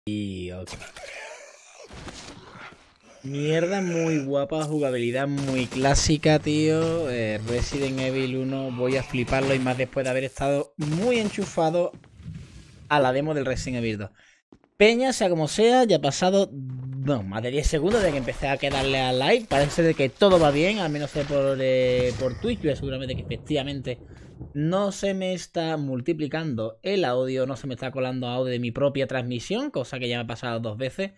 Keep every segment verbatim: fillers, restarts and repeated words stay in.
Y ok. Mierda muy guapa, jugabilidad muy clásica, tío. Eh, Resident Evil uno, voy a fliparlo y más después de haber estado muy enchufado a la demo del Resident Evil dos. Peña, sea como sea, ya ha pasado no, más de diez segundos de que empecé a quedarle al like. Parece de que todo va bien, al menos por, eh, por Twitch. Yo seguramente que efectivamente no se me está multiplicando el audio, no se me está colando audio de mi propia transmisión, cosa que ya me ha pasado dos veces.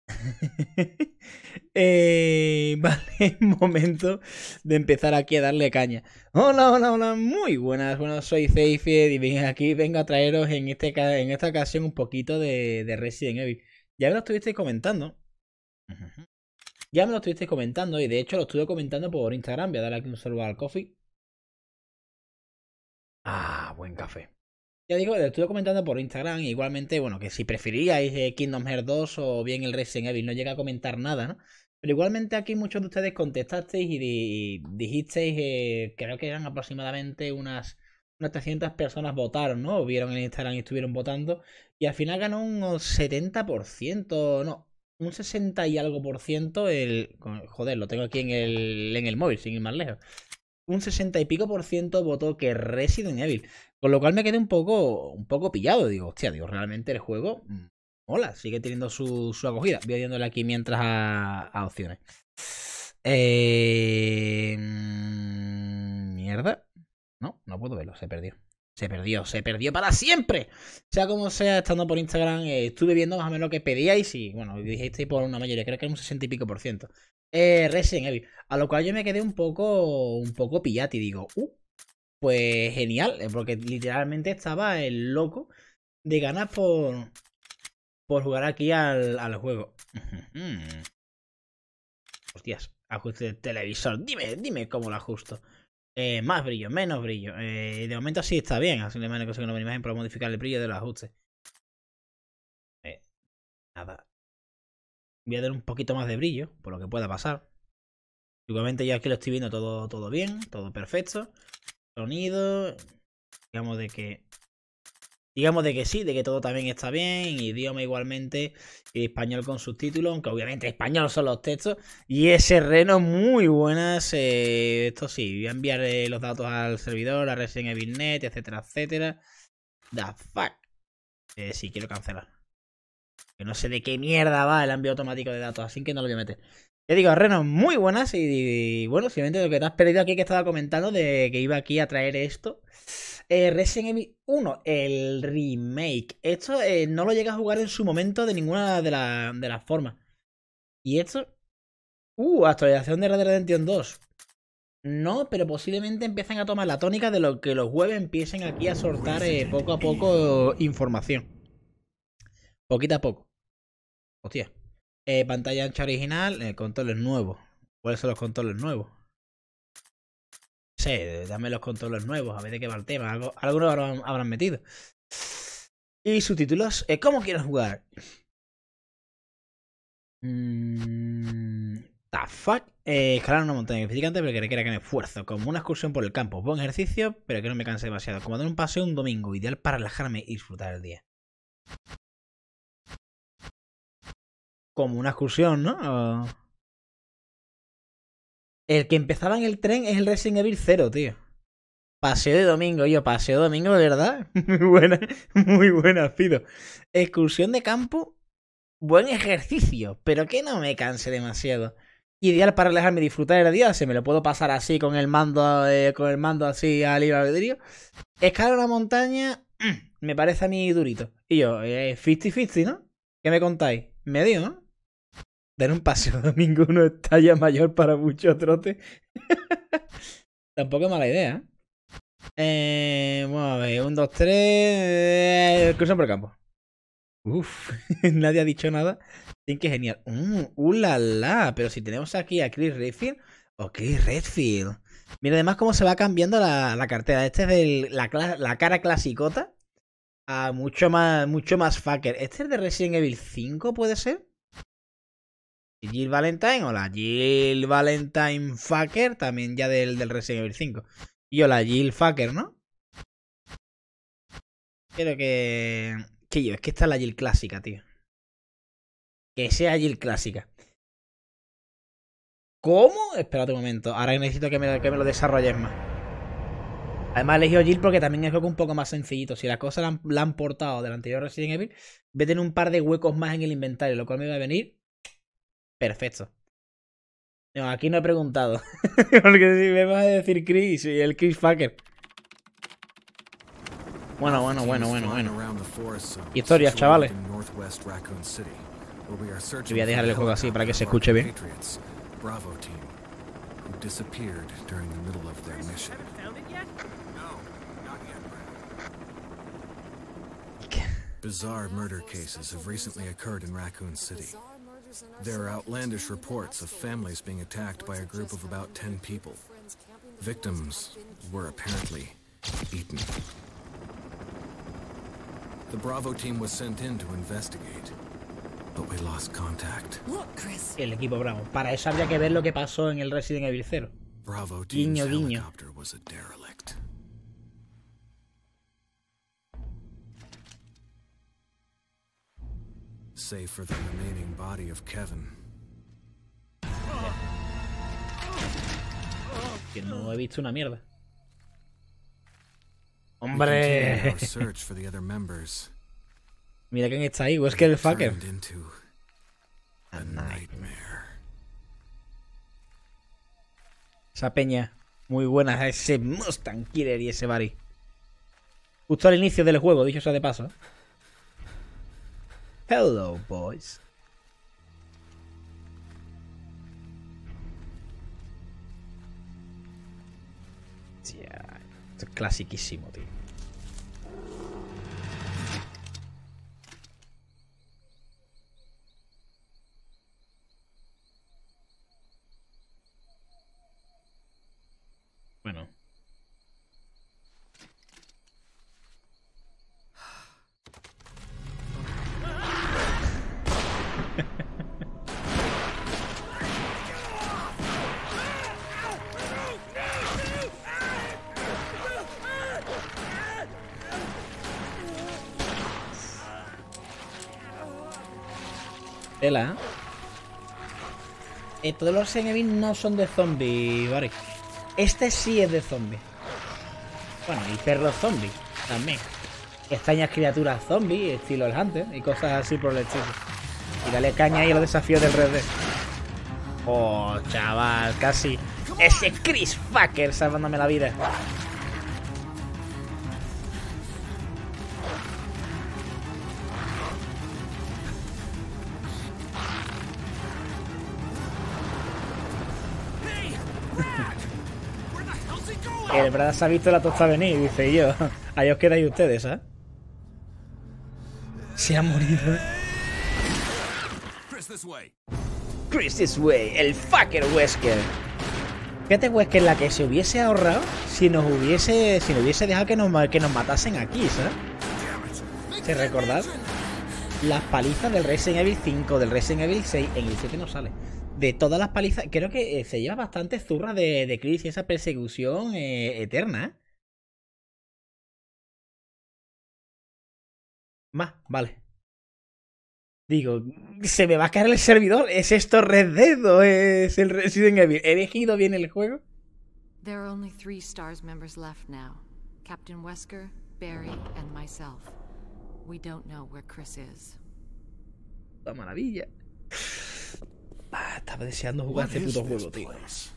eh, vale, momento de empezar aquí a darle caña. Hola, hola, hola, muy buenas. Bueno, soy Zeified y aquí vengo a traeros en, este, en esta ocasión un poquito de, de Resident Evil. Ya me lo estuvisteis comentando. Ya me lo estuvisteis comentando y de hecho lo estuve comentando por Instagram. Voy a darle aquí un saludo al coffee. Ah, buen café. Ya digo, lo estuve comentando por Instagram. Igualmente, bueno, que si preferíais eh, Kingdom Hearts dos o bien el Resident Evil, no llega a comentar nada, ¿no? Pero igualmente aquí muchos de ustedes contestasteis y, di dijisteis, eh, creo que eran aproximadamente unas, unas trescientas personas votaron, ¿no? O vieron en Instagram y estuvieron votando. Y al final ganó un setenta por ciento, no, un sesenta y algo por ciento el... Joder, lo tengo aquí en el, en el móvil, sin ir más lejos. Un sesenta y pico por ciento votó que Resident Evil. Con lo cual me quedé un poco, un poco pillado. Digo, hostia, digo, realmente el juego, hola, sigue teniendo su, su acogida. Voy dándole aquí mientras a, a opciones. Eh, mierda. No, no puedo verlo, se perdió. Se perdió, se perdió para siempre. Sea como sea, estando por Instagram, eh, estuve viendo más o menos lo que pedíais y, bueno, dijisteis por una mayoría, creo que era un sesenta y pico por ciento. Eh, Resident Evil. A lo cual yo me quedé un poco, un poco pillati y digo, uh, pues genial, eh, porque literalmente estaba el loco de ganas por, por jugar aquí al, al juego. Hostias, ajuste de televisor. Dime, dime cómo lo ajusto. Eh, más brillo, menos brillo. Eh, de momento sí está bien. Así le mando que una imagen para modificar el brillo de los ajustes. Eh, nada. Voy a dar un poquito más de brillo, por lo que pueda pasar. Igualmente ya aquí lo estoy viendo todo, todo bien, todo perfecto. Sonido. Digamos de que Digamos de que sí, de que todo también está bien, idioma igualmente, y español con subtítulos, aunque obviamente español son los textos, y ese reno muy buenas, eh, esto sí, voy a enviar eh, los datos al servidor, a Resident Evil punto net, etcétera, etcétera. The fuck. Eh, sí, quiero cancelar. Que no sé de qué mierda va el envío automático de datos, así que no lo voy a meter. Te digo, Reno, muy buenas y, y bueno, simplemente lo que te has perdido aquí que estaba comentando de que iba aquí a traer esto. Eh, Resident Evil uno, el remake. Esto eh, no lo llega a jugar en su momento de ninguna de, la, de las formas. Y esto... Uh, actualización de Red Dead Redemption dos. No, pero posiblemente empiecen a tomar la tónica de lo que los web empiecen aquí a soltar eh, poco a poco información. Poquito a poco. Hostia. Eh, pantalla ancha original, eh, controles nuevos. ¿Cuáles son los controles nuevos? Sí, dame los controles nuevos, a ver de qué va el tema. Algo, algo nuevo habrán, habrán metido. Y subtítulos, eh, ¿cómo quieres jugar? Mmm. The fuck. Eh, escalar una montaña gratificante, pero que requiera gran esfuerzo. Como una excursión por el campo. Buen ejercicio, pero que no me canse demasiado. Como dar un paseo un domingo, ideal para relajarme y disfrutar el día. Como una excursión, ¿no? O... El que empezaba en el tren es el Resident Evil cero, tío. Paseo de domingo, yo, paseo de domingo, de verdad. Muy buena, muy buena, Fido. Excursión de campo, buen ejercicio, pero que no me canse demasiado. Ideal para relajarme y disfrutar el día. Se me lo puedo pasar así con el mando, eh, con el mando así a libre albedrío. Escalar una montaña, mmm, me parece a mí durito. Y yo, eh, cincuenta cincuenta, ¿no? ¿Qué me contáis? Medio, ¿no? Dar un paseo de domingo uno está ya mayor para mucho trote. Tampoco es mala idea, ¿eh? Eh, vamos a ver, un, dos, tres. Eh, cruzan por el campo. Uf, nadie ha dicho nada. Sí, que genial. Uh, uh, la, la. Pero si tenemos aquí a Chris Redfield o Chris Redfield. Mira, además, cómo se va cambiando la, la cartera. Este es de la, la cara clasicota a mucho más, mucho más fucker. Este es de Resident Evil cinco, ¿puede ser? Jill Valentine o la Jill Valentine Fucker, también ya del, del Resident Evil cinco. Y o la Jill Fucker, ¿no? Creo que... Que yo, es que esta es la Jill clásica, tío. Que sea Jill clásica. ¿Cómo? Espérate un momento. Ahora necesito que me, que me lo desarrolles más. Además he elegido Jill porque también es juego un poco más sencillito. Si las cosas la han, la han portado del anterior Resident Evil, voy a tener un par de huecos más en el inventario, lo cual me va a venir perfecto. No, aquí no he preguntado. Porque si me vas a decir Chris y el Chris Fucker. Bueno, bueno, bueno, bueno, bueno. Historias, chavales. Y voy a dejar el juego así para que se escuche bien. Bravo team, who disappeared during the middle of their mission. No, not yet. Bizarre murder cases have recently occurred in Raccoon City. There are outlandish reports of families being attacked by a group of about ten people. Victims were apparently eaten. The Bravo team was sent in to investigate. But we lost contact. Look, Chris. El equipo Bravo. Para eso habría que ver lo que pasó en el Resident Evil cero. Bravo Guiño, team's guiño. helicopter was a derelict. Save for the remaining body of Kevin. Que no he visto una mierda. We continued Hombre. our search for the other members. Mira quién está ahí. ¿Es que el fucker? Turned into a nightmare. Esa peña. Muy buena. Ese Mustang Killer y ese Barry. Justo al inicio del juego, dicho sea de paso. Hello, boys. Tía, esto es clasiquísimo, tío. Bueno. Tela, ¿eh? Eh, todos los Resident Evil no son de zombies, ¿vale? Este sí es de zombies. Bueno, y perros zombies también. Extrañas criaturas zombies, estilo el Hunter y cosas así por el estilo. Y dale caña ahí a los desafíos del Red Dead. Oh, chaval, casi. Ese Chris Fucker salvándome la vida. El Brad se ha visto la tosta venir, dice yo. Ahí os quedáis ustedes, ¿eh? Se ha morido. Chris, this way. Chris this way, el fucker Wesker. Fíjate, Wesker, la que se hubiese ahorrado si nos hubiese. Si nos hubiese dejado que nos, que nos matasen aquí, ¿sabes? ¿Se recordad? Las palizas del Resident Evil cinco, del Resident Evil seis, en el siete no sale. De todas las palizas, creo que eh, se lleva bastante zurra de, de Chris y esa persecución eh, eterna, ¿eh? Más, vale. Digo, se me va a caer el servidor. ¿Es esto Red Dead o es el Resident Evil? ¿He elegido bien el juego? There are only three STARS members left now. Captain Wesker, Barry, and myself. We don't know where Chris is. ¡Qué maravilla! Ah, estaba deseando jugar este puto juego, tío.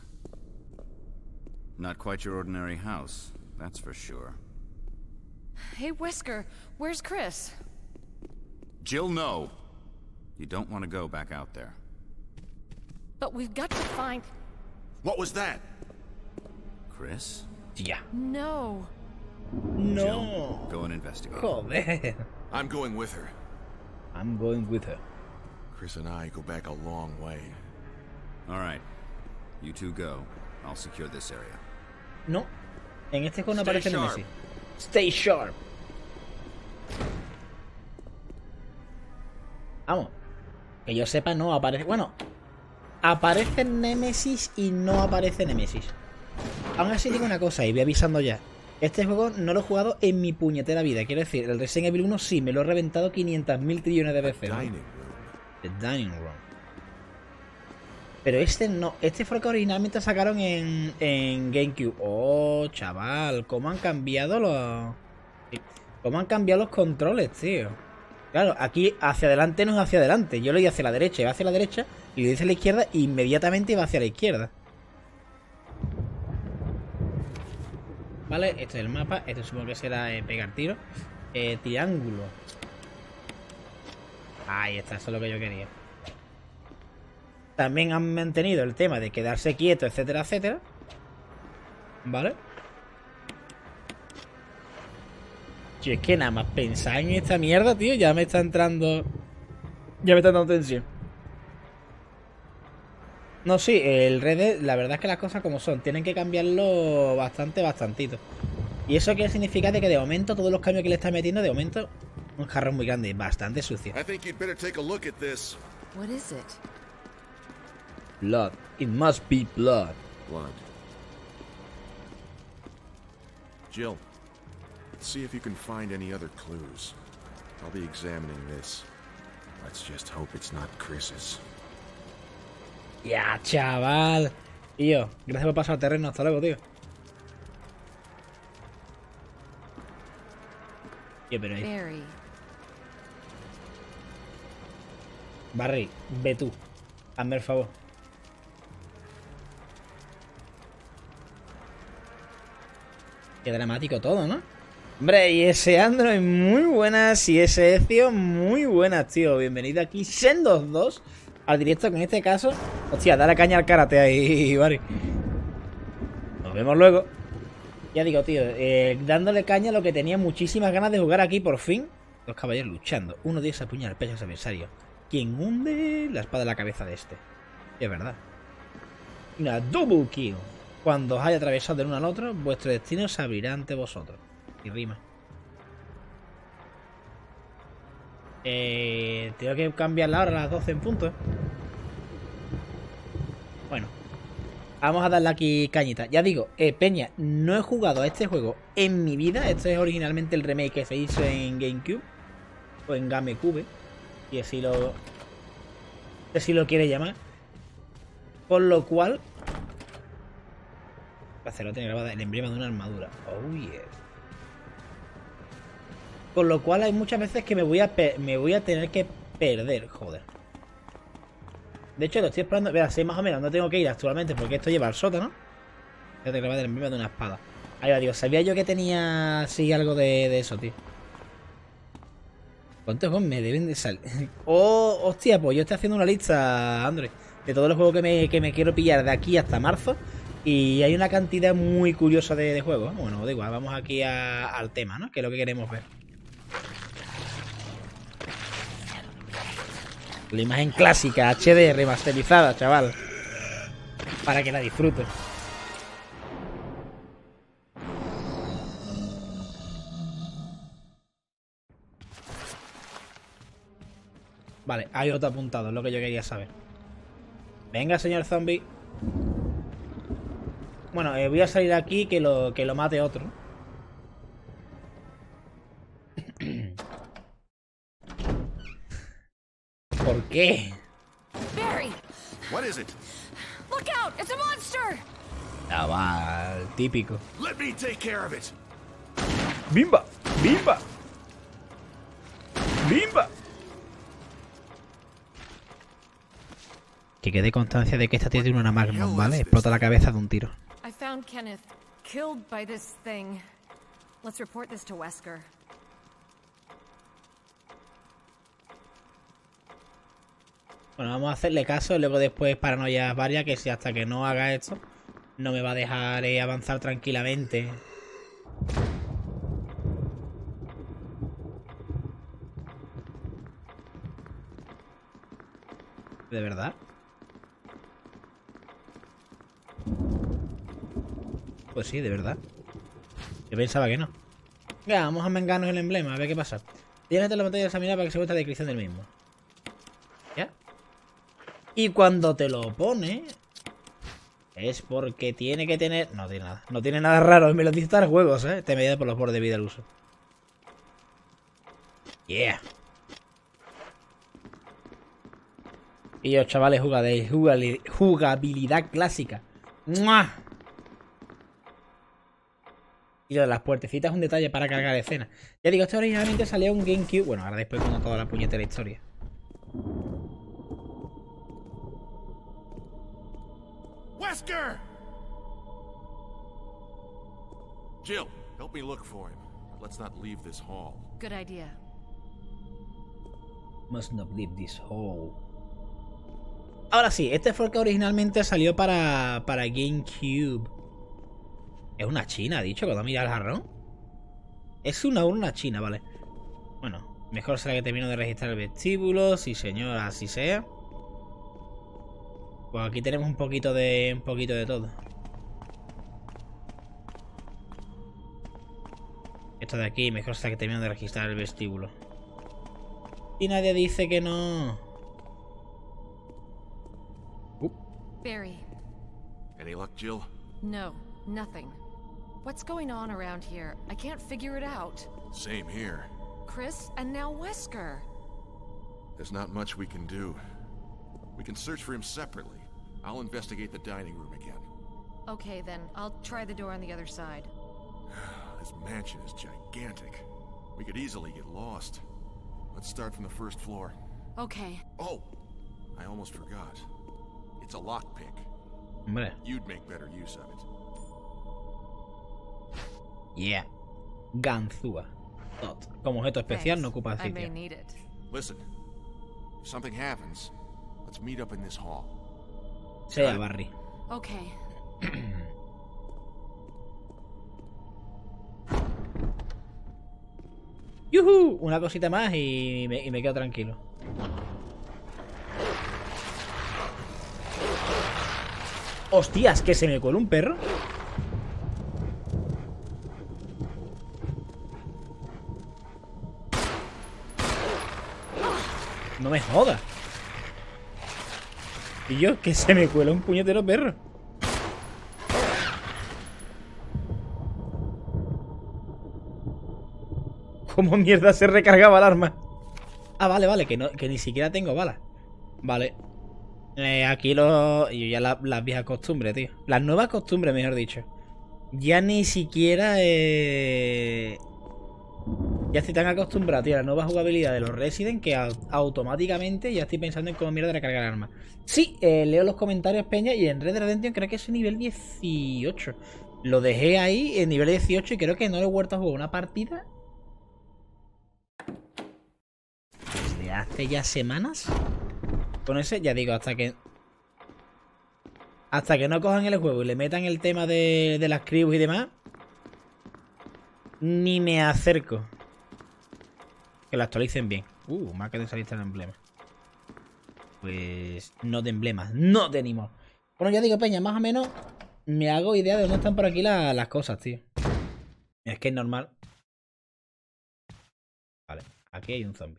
Not quite your ordinary house, that's for sure. Hey, Wesker, where's Chris? Jill, no. You don't want to go back out there. But we've got to find... What was that? Chris? Tía. No. No. Go and investigate. Joder. I'm going with her. I'm going with her. Chris and I go back a long way. All right. You two go. I'll secure this area. No. En este juego no Stay aparece sharp. Nemesis. Stay sharp. Vamos. Que yo sepa, no aparece. Bueno, aparece Nemesis y no aparece Nemesis. Aún así digo una cosa y voy avisando ya. Este juego no lo he jugado en mi puñetera vida. Quiero decir, el Resident Evil uno sí, me lo he reventado quinientas mil trillones de veces, ¿no? Dining room. The Dining Room. Pero este no, este fue el que originalmente sacaron en, en GameCube. Oh, chaval, cómo han cambiado los... Cómo han cambiado los controles, tío. Claro, aquí hacia adelante no es hacia adelante. Yo lo hice hacia la derecha, iba hacia la derecha, y lo hice a la izquierda, e inmediatamente iba hacia la izquierda. Vale, este es el mapa. Este supongo que será eh, pegar tiro. Eh, triángulo. Ahí está, eso es lo que yo quería. También han mantenido el tema de quedarse quieto, etcétera, etcétera. Vale. Si es que nada más pensar en esta mierda, tío, ya me está entrando... Ya me está dando tensión. No, sí, el Red Dead, la verdad es que las cosas como son. Tienen que cambiarlo bastante, bastantito. ¿Y eso quiere significar de que de momento todos los cambios que le está metiendo, de momento, un jarrón muy grande, bastante sucio? I think you'd better take a look at this. What is it? Blood. It must be blood. Blood. Jill, see if you can find any other clues. I'll be examining this. Let's just hope it's not Chris's. Ya, chaval. Tío, gracias por pasar el terreno. Hasta luego, tío. Tío, pero ahí. Barry. Barry, ve tú. Hazme el favor. Qué dramático todo, ¿no? Hombre, y ese Android, muy buenas. Y ese Ezio, muy buenas, tío. Bienvenido aquí, Sendos dos, al directo, que en este caso... Hostia, dale caña al karate ahí, Barry. Nos vemos luego. Ya digo, tío, eh, dándole caña a lo que tenía muchísimas ganas de jugar aquí, por fin. Dos caballeros luchando. Uno de ellos apuñala el pecho a su adversario, quien hunde la espada en la cabeza de este. Y es verdad. Una double kill. Cuando os haya atravesado del uno al otro, vuestro destino se abrirá ante vosotros. Y rima. Eh, tengo que cambiar la hora a las doce en punto. ¿eh? Bueno. Vamos a darle aquí cañita. Ya digo, eh, Peña, no he jugado a este juego en mi vida. Este es originalmente el remake que se hizo en GameCube. O en GameCube. Y así lo... así lo quiere llamar. Por lo cual... Lo tiene grabada el emblema de una armadura. Oh yeah. Con lo cual hay muchas veces que me voy a me voy a tener que perder, joder. De hecho lo estoy explorando, vea, sé más o menos, no tengo que ir actualmente porque esto lleva al sótano. Ya te grabado el emblema de una espada. Ahí va, digo, sabía yo que tenía así algo de, de eso, tío. ¿Cuántos juegos me deben de salir? Oh, hostia, pues yo estoy haciendo una lista, André, de todos los juegos que me, que me quiero pillar de aquí hasta marzo. Y hay una cantidad muy curiosa de, de juegos. Bueno, da igual, vamos aquí a, al tema, ¿no? Que es lo que queremos ver. La imagen clásica, H D, remasterizada, chaval. Para que la disfrutes. Vale, hay otro apuntado, es lo que yo quería saber. Venga, señor zombie. Bueno, eh, voy a salir aquí que lo, que lo mate otro. ¿Por qué? Barry! What is it? Look out! It's a monster! Chaval, típico. Let me take care of it. ¡Bimba! ¡Bimba! ¡Bimba! Que quede constancia de que esta tiene una Magnum, ¿vale? Explota la cabeza de un tiro. I found Kenneth killed by this thing. Let's report this to Wesker. Bueno, vamos a hacerle caso y luego después paranoia varias, que si hasta que no haga esto no me va a dejar eh, avanzar tranquilamente. ¿De verdad? Pues sí, de verdad. Yo pensaba que no. Ya, vamos a mengarnos el emblema, a ver qué pasa. Tienes la pantalla de examinar para que se vea la descripción del mismo. ¿Ya? Y cuando te lo pone... es porque tiene que tener... No tiene nada. No tiene nada raro. Me lo dice tal juegos, ¿eh? Te medida por los bordes de vida al uso. Yeah. Y yo, chavales, jugabilidad, jugabilidad, jugabilidad clásica. ¡Mua! Y lo de las puertecitas es un detalle para cargar escenas. Ya digo, esto originalmente salió en un GameCube. Bueno, ahora después con toda la puñetera historia. Wesker! Jill, help me look for him. Let's not leave this hall. Good idea. Must not leave this hall. Ahora sí, este fue el que originalmente salió para, para GameCube. Es una china, dicho, cuando mira el jarrón. Es una urna china, vale. Bueno, mejor será que termino de registrar el vestíbulo. Sí, señor, así sea. Pues aquí tenemos un poquito de. un poquito de todo. Esto de aquí, mejor será que termino de registrar el vestíbulo. Y nadie dice que no. Uh. Barry. Any luck, Jill? No, nothing. What's going on around here? I can't figure it out. Same here. Chris, and now Wesker. There's not much we can do. We can search for him separately. I'll investigate the dining room again. Okay, then. I'll try the door on the other side. This mansion is gigantic. We could easily get lost. Let's start from the first floor. Okay. Oh, I almost forgot. It's a lockpick. Hombre. You'd make better use of it. Yeah. Ganzúa. Not. Como objeto especial no ocupa I may sitio. need it. Listen, if something happens, let's meet up in this hall. Sea Barry. Okay. ¡Yuhu! Una cosita más y me, y me quedo tranquilo. ¡Hostias! ¿Que se me coló un perro? No me jodas. Y yo, que se me cuela un puñetero perro. ¿Cómo mierda se recargaba el arma? Ah, vale, vale, que, no, que ni siquiera tengo balas. Vale. Eh, aquí lo... Yo ya la, las viejas costumbres, tío. Las nuevas costumbres, mejor dicho. Ya ni siquiera... Eh... Ya estoy tan acostumbrado, tío, a la nueva jugabilidad de los Resident que a, automáticamente ya estoy pensando en cómo mierda recargar el arma. Sí, eh, leo los comentarios, peña, y en Red Dead Redemption creo que es nivel dieciocho. Lo dejé ahí en nivel dieciocho y creo que no lo he vuelto a jugar una partida desde hace ya semanas. Con ese, ya digo, hasta que... Hasta que no cojan el juego y le metan el tema de, de las crews y demás, ni me acerco. Que lo actualicen bien. Uh, marca de salida el emblema. Pues no de emblemas, no de animo. Bueno, ya digo, peña, más o menos me hago idea de dónde están por aquí la, las cosas, tío. Es que es normal. Vale, aquí hay un zombie.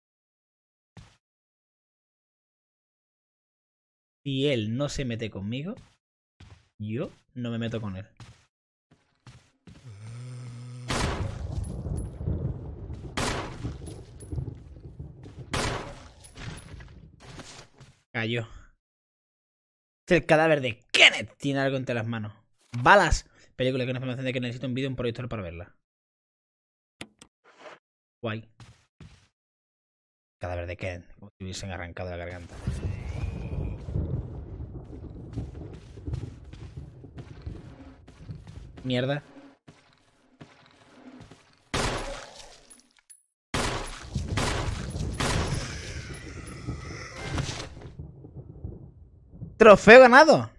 Si él no se mete conmigo, yo no me meto con él. Cayó. El cadáver de Kenneth tiene algo entre las manos. Balas. Película con información de que necesito un vídeo, un proyector para verla. Guay. Cadáver de Kenneth. Como si hubiesen arrancado la garganta. Mierda. Trofeo ganado.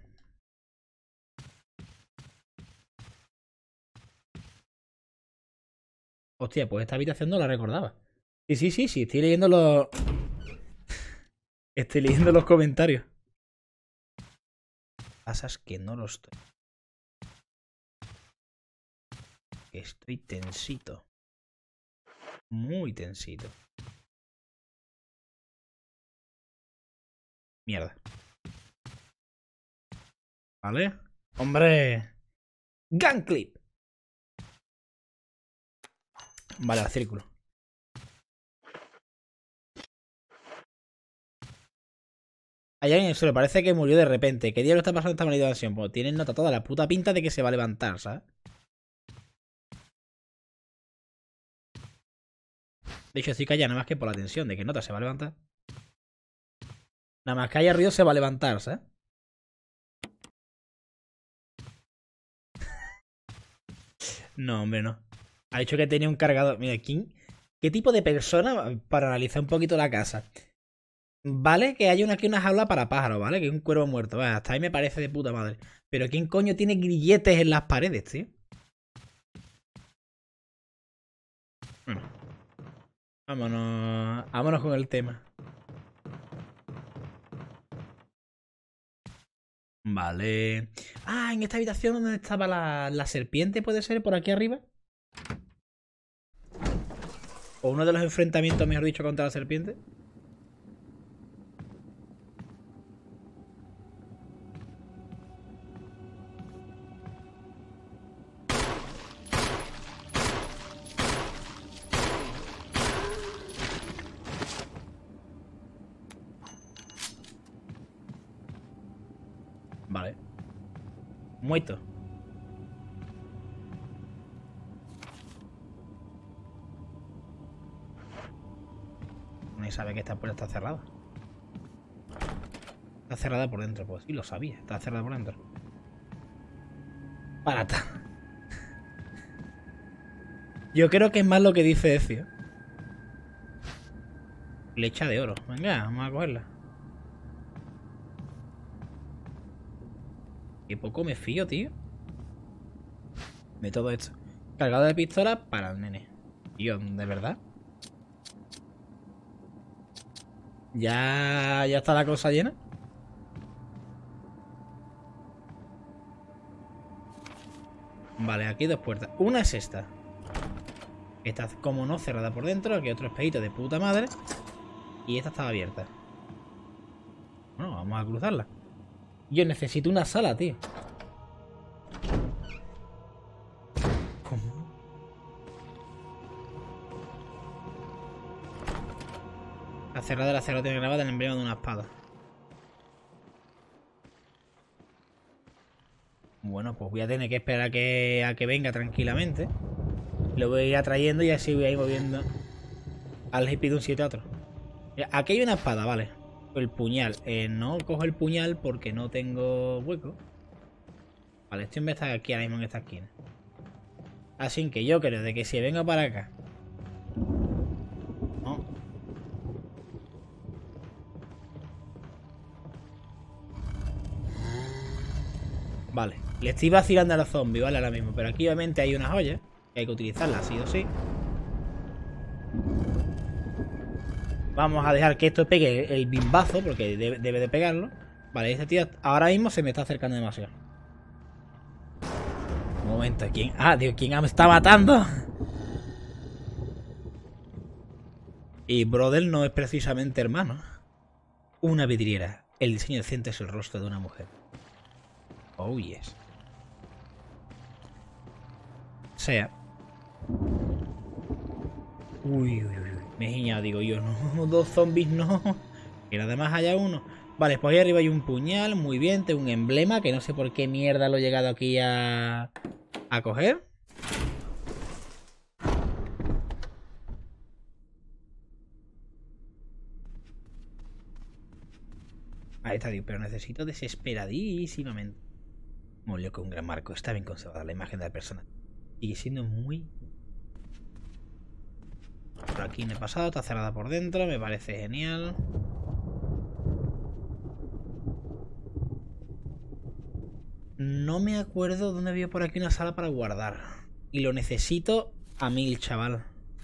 Hostia, pues esta habitación no la recordaba. Sí, sí, sí, sí, estoy leyendo los... Estoy leyendo los comentarios. Pasas que no lo estoy. Estoy tensito. Muy tensito. Mierda. ¿Vale? ¡Hombre! ¡Gun clip! Vale, al círculo. Allá en el suelo, parece que murió de repente. ¿Qué diablo está pasando esta maldita mansión? Pues tienen nota toda la puta pinta de que se va a levantar, ¿sabes? De hecho, estoy callado nada más que por la tensión de que nota se va a levantar. Nada más que haya ruido se va a levantar, ¿sabes? No, hombre, no. Ha dicho que tenía un cargador. Mira, ¿quién? ¿Qué tipo de persona para analizar un poquito la casa? Vale, que hay una, aquí una jaula para pájaros, ¿vale? Que es un cuervo muerto. Vale, hasta ahí me parece de puta madre. Pero ¿quién coño tiene grilletes en las paredes, tío? Bueno. Vámonos. Vámonos con el tema. Vale. Ah, en esta habitación donde estaba la, la serpiente, ¿puede ser? ¿Por aquí arriba? ¿O uno de los enfrentamientos, mejor dicho, contra la serpiente? Vale. Muerto. Nadie sabe que esta puerta está cerrada. Está cerrada por dentro, pues sí, lo sabía. Está cerrada por dentro. Barata. Yo creo que es más lo que dice Ezio. Flecha de oro. Venga, vamos a cogerla. Qué poco me fío, tío. De todo esto. Cargado de pistola para el nene. Tío, ¿de verdad? ¿Ya, ya está la cosa llena? Vale, aquí hay dos puertas. Una es esta. Esta, como no, cerrada por dentro. Aquí hay otro espejito de puta madre. Y esta estaba abierta. Bueno, vamos a cruzarla. Yo necesito una sala, tío. ¿Cómo? La cerrada de la cerradura tiene grabada el emblema de una espada. Bueno, pues voy a tener que esperar a que, a que venga tranquilamente. Lo voy a ir atrayendo y así voy a ir moviendo al hippie de un sitio a otro. Aquí hay una espada, vale. El puñal. Eh, no cojo el puñal porque no tengo hueco. Vale, este hombre está aquí ahora mismo en esta esquina. Así que yo creo de que si vengo para acá. No. Vale. Le estoy vacilando a los zombies, ¿vale? Ahora mismo. Pero aquí obviamente hay una joya. Que hay que utilizarla así o sí. Vamos a dejar que esto pegue el bimbazo, porque debe, debe de pegarlo. Vale, este tío ahora mismo se me está acercando demasiado. Un momento, ¿quién? Ah, Dios, ¿quién me está matando? Y brother no es precisamente hermano. Una vidriera. El diseño decente es el rostro de una mujer. Oh, yes. Sea. Uy, uy, uy. Me he guiñado, digo yo, no, dos zombies no. Que además haya uno. Vale, pues ahí arriba hay un puñal, muy bien, tengo un emblema, que no sé por qué mierda lo he llegado aquí a, a coger. Ahí está, digo, pero necesito desesperadísimamente. Molio con un gran marco, está bien conservada la imagen de la persona. Sigue siendo muy... Por aquí no he pasado, está cerrada por dentro, me parece genial. No me acuerdo dónde había por aquí una sala para guardar. Y lo necesito a mil, chaval.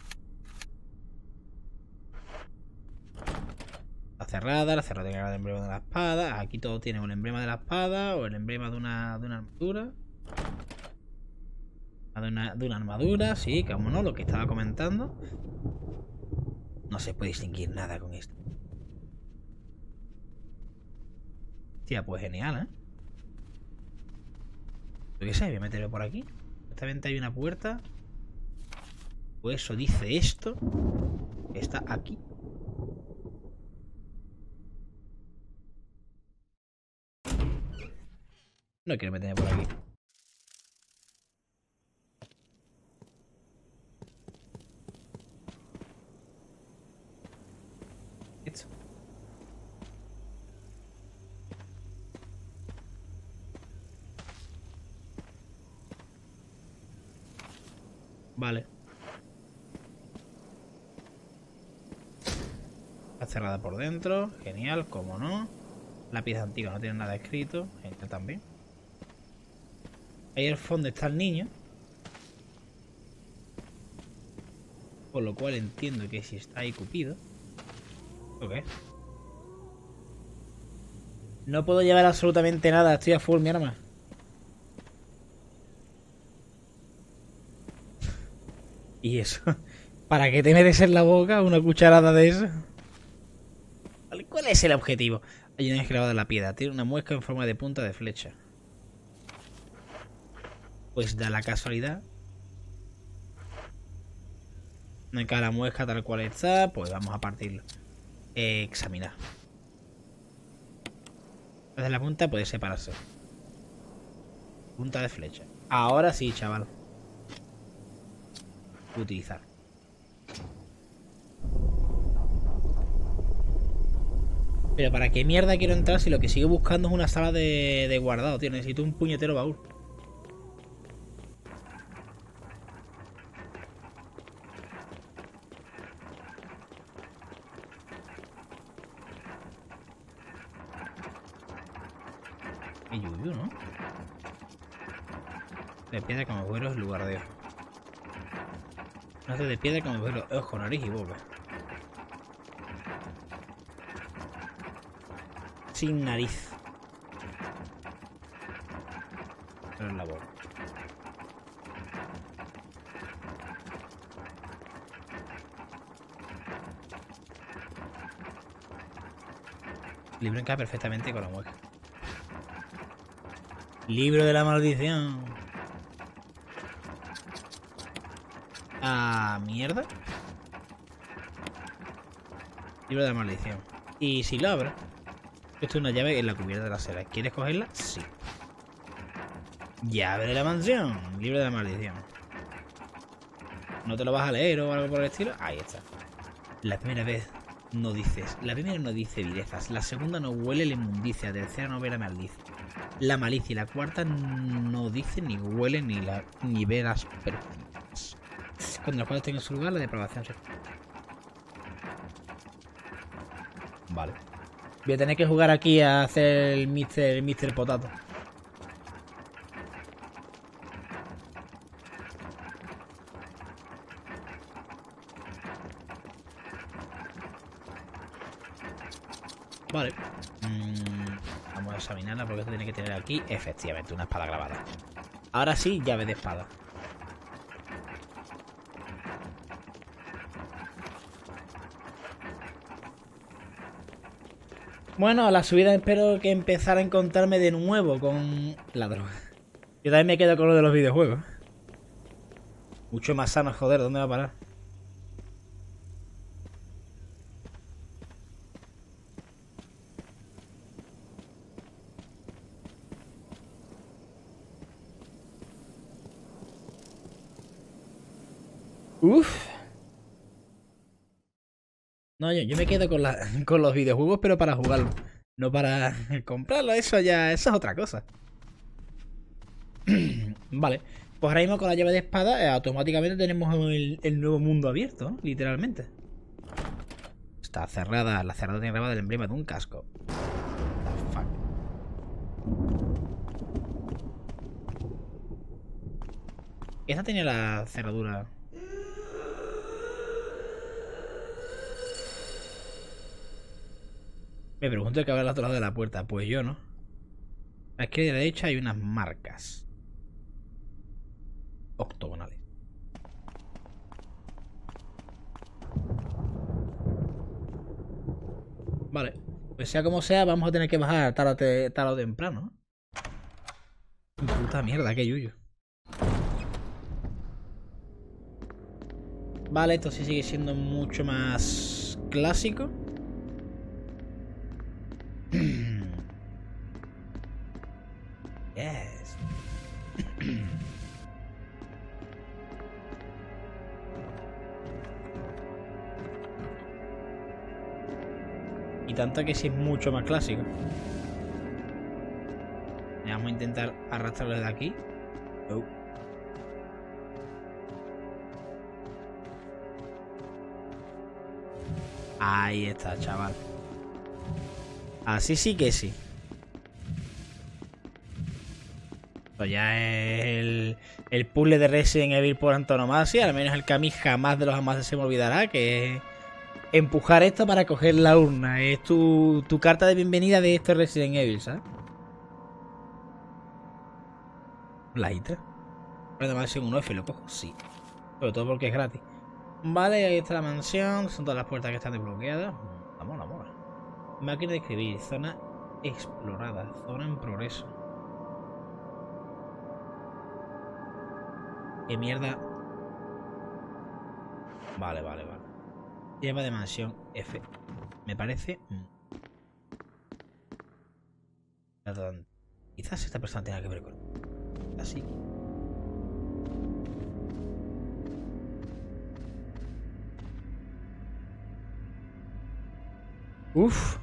Está cerrada, la cerrada tiene el emblema de la espada. Aquí todo tiene un emblema de la espada o el emblema de una, de una armadura. De una, de una armadura, sí, como no, lo que estaba comentando. No se puede distinguir nada con esto. Tía, pues genial, ¿eh? Yo qué sé, voy a meterlo por aquí. Esta venta hay una puerta. Pues eso dice esto. Que está aquí. No quiero meterme por aquí. Esto. Vale. Está cerrada por dentro. Genial, como no. La pieza antigua no tiene nada escrito. Genial también. Ahí al fondo está el niño. Por lo cual entiendo que si está ahí Cupido. ¿O qué? No puedo llevar absolutamente nada. Estoy a full, mi arma. ¿Y eso? ¿Para qué te metes en la boca una cucharada de eso? ¿Cuál es el objetivo? Hay una esclavada de la piedra. Tiene una muesca en forma de punta de flecha. Pues da la casualidad. Me cae la muesca tal cual está. Pues vamos a partirlo. Eh, examinar. Desde la punta puede separarse. Punta de flecha. Ahora sí, chaval. Utilizar. Pero ¿para qué mierda quiero entrar si lo que sigo buscando es una sala de, de guardado, tío? Necesito un puñetero baúl. Y yuyu, ¿no? De piedra como agujero es lugar de ojo. No hace de piedra como agujero, ojo, nariz y boca. Sin nariz. Pero en la boca. El libro encaja perfectamente con la mueca. Libro de la maldición. Ah, mierda. Libro de la maldición. Y si lo abro. Esto es una llave en la cubierta trasera. ¿Quieres cogerla? Sí. Llave de la mansión. Libro de la maldición. ¿No te lo vas a leer o algo por el estilo? Ahí está. La primera vez no dices. La primera no dice vilezas. La segunda no huele la inmundicia. La tercera no ve la maldicia. La malicia. Y la cuarta no dice ni huele ni, la, ni ve las perfiles. Cuando las cuatro estén en su lugar, la depravación se... Vale. Voy a tener que jugar aquí a hacer el Mister, Mister Potato. Vale. Mm, vamos a examinarla porque esto tiene que tener aquí, efectivamente, una espada grabada. Ahora sí, llave de espada. Bueno, a la subida espero que empezara a encontrarme de nuevo con la droga. Yo también me quedo con lo de los videojuegos. Mucho más sano, joder, ¿dónde va a parar? Uff. No, yo, yo me quedo con, la, con los videojuegos, pero para jugarlo. No para comprarlo, eso ya, eso es otra cosa. Vale, pues ahora mismo con la llave de espada eh, automáticamente tenemos el, el nuevo mundo abierto, ¿no? Literalmente. Está cerrada, la cerrada tiene grabado el emblema de un casco. What the fuck. Esta tenía la cerradura. Me pregunto qué habrá al otro lado de la puerta. Pues yo no. A la izquierda y a la derecha hay unas marcas octogonales. Vale. Pues sea como sea, vamos a tener que bajar tarde, tarde o temprano. Puta mierda, qué yuyo. Vale, esto sí sigue siendo mucho más clásico. Yes. Y tanto que sí es mucho más clásico. Vamos a intentar arrastrarlo de aquí. Oh. Ahí está, chaval. Así sí que sí. Esto ya es el, el puzzle de Resident Evil por antonomasia. Al menos el que a mí jamás de los jamás se me olvidará. Que es empujar esto para coger la urna. Es tu, tu carta de bienvenida de este Resident Evil, ¿sabes? La Hitra. Además, en un F lo cojo, sí. Sobre todo porque es gratis. Vale, ahí está la mansión. Son todas las puertas que están desbloqueadas. La mola, mola. Máquina de escribir. Zona explorada. Zona en progreso. ¿Qué mierda? Vale, vale, vale. Lleva de mansión F. Me parece... Perdón. Quizás esta persona tenga que ver con... Así. Uf.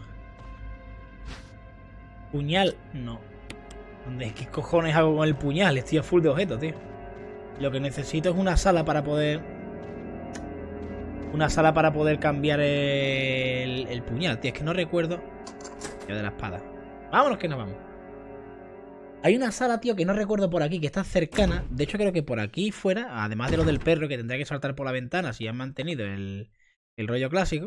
Puñal. No. ¿Dónde? ¿Qué cojones hago con el puñal? Estoy a full de objetos, tío. Lo que necesito es una sala para poder... Una sala para poder cambiar el, el puñal, tío. Es que no recuerdo... Yo de la espada. Vámonos que nos vamos. Hay una sala, tío, que no recuerdo por aquí, que está cercana. De hecho, creo que por aquí fuera, además de lo del perro que tendrá que saltar por la ventana si han mantenido el, el rollo clásico.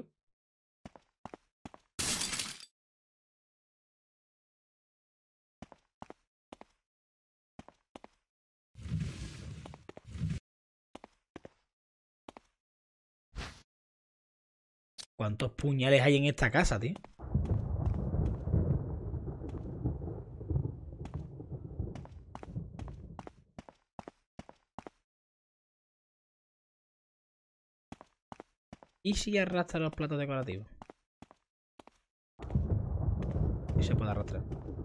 ¿Cuántos puñales hay en esta casa, tío? ¿Y si arrastra los platos decorativos? Y se puede arrastrar.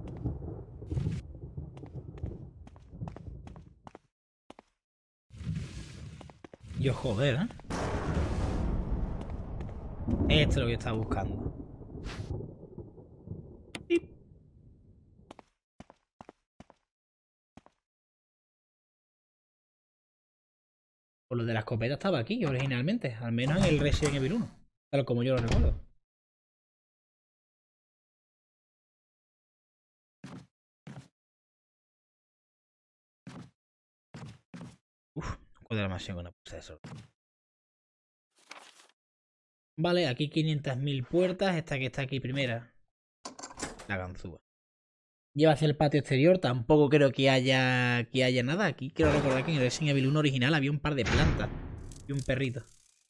Yo joder, ¿eh? Esto es lo que estaba buscando. Pues lo de la escopeta estaba aquí originalmente, al menos en el Resident Evil uno, tal como yo lo recuerdo. Uf, ¿cuál es la mansión con una pulsa de sol? Vale, aquí quinientas mil puertas, esta que está aquí primera. La ganzúa. Lleva hacia el patio exterior, tampoco creo que haya que haya nada. Aquí quiero recordar que en el Resident Evil uno original había un par de plantas y un perrito.